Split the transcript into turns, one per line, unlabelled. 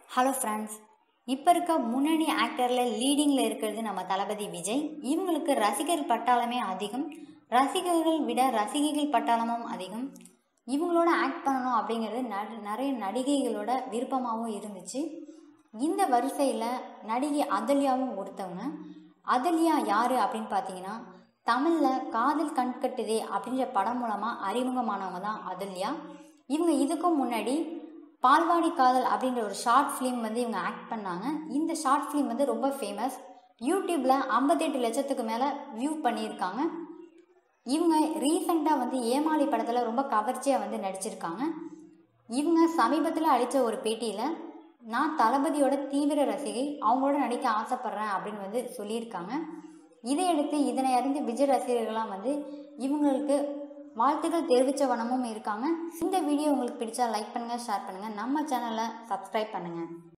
Hello friends, இப்போ இருக்க முன்னணி ஆக்டரில் லீடிங்கில் இருக்கிறது நம்ம தளபதி விஜய். இவங்களுக்கு ரசிகர் பட்டாளமே அதிகம், ரசிகர்கள் விட ரசிகைகள் பட்டாளமும் அதிகம். இவங்களோட ஆக்ட் பண்ணணும் அப்படிங்கிறது நிறைய நடிகைகளோட விருப்பமாகவும் இருந்துச்சு. இந்த வரிசையில் நடிகை அதல்யாவும் ஒருத்தவங்க. அதல்யா யார் அப்படின்னு பார்த்தீங்கன்னா, தமிழில் காதல் கண்கட்டுதே அப்படின்ற படம் மூலமாக அறிமுகமானவங்க தான் அதல்யா. இவங்க இதுக்கும் முன்னாடி பால்வாடி காதல் அப்படின்ற ஒரு ஷார்ட் ஃபிலிம் இவங்க ஆக்ட் பண்ணாங்க. இந்த ஷார்ட் ஃபிலிம் ரொம்ப ஃபேமஸ். யூடியூப்பில் 58 லட்சத்துக்கு மேலே வியூ பண்ணியிருக்காங்க. இவங்க ரீசெண்டாக ஏமாளி படத்தில் ரொம்ப கவர்ச்சியாக நடிச்சிருக்காங்க. இவங்க சமீபத்தில் அளித்த ஒரு பேட்டியில், நான் தளபதியோட தீவிர ரசிகை, அவங்களோட நடிக்க ஆசைப்பட்றேன் அப்படின்னு சொல்லியிருக்காங்க. இதையடுத்து இதனை அறிந்து விஜய் ரசிகர்கள்லாம் இவங்களுக்கு வாழ்த்துக்கள் தெரிவித்த வண்ணமும் இருக்காங்க. இந்த வீடியோ உங்களுக்கு பிடிச்சா லைக் பண்ணுங்கள், ஷேர் பண்ணுங்கள், நம்ம சேனலை சப்ஸ்கிரைப் பண்ணுங்கள்.